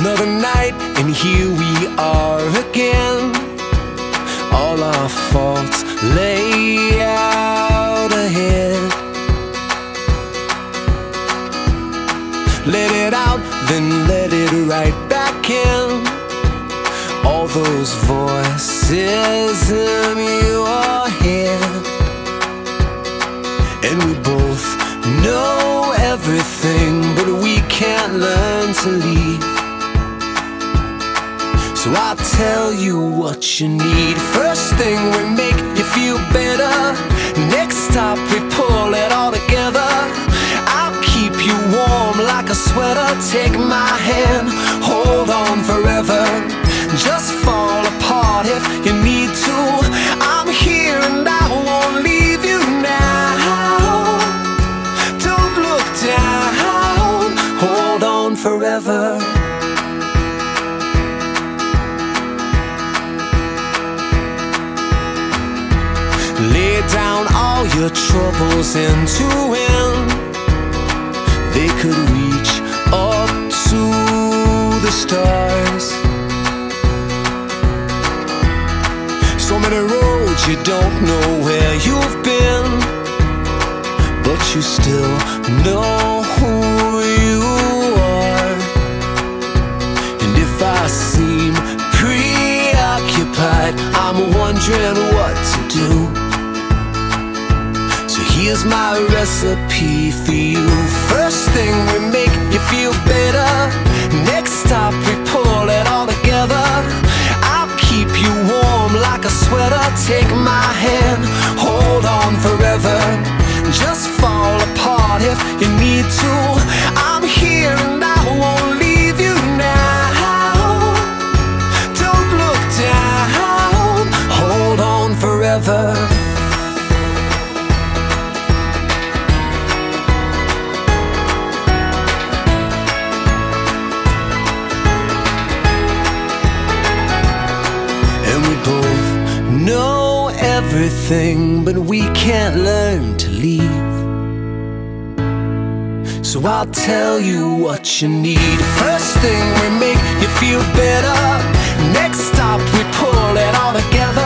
Another night and here we are again. All our faults lay out ahead. Let it out, then let it right back in. All those voices in your head. And we both know everything, but we can't learn to leave. So I'll tell you what you need. First thing, we make you feel better. Next stop, we pull it all together. I'll keep you warm like a sweater. Take my hand, hold on forever. Just fall apart if you need to. I'm here and I won't leave you now. Don't look down, hold on forever. Lay down all your troubles into him. They could reach up to the stars. So many roads you don't know where you've been, but you still know who you are. And if I seem preoccupied, I'm wondering what to do. Here's my recipe for you. First thing, we make you feel better. Next stop, we pull it all together. I'll keep you warm like a sweater. Take my hand, hold on forever. Just fall apart if you need to. I'm here and I won't leave you now. Don't look down, hold on forever. Know everything, but we can't learn to leave. So I'll tell you what you need. First thing, we make you feel better. Next stop, we pull it all together.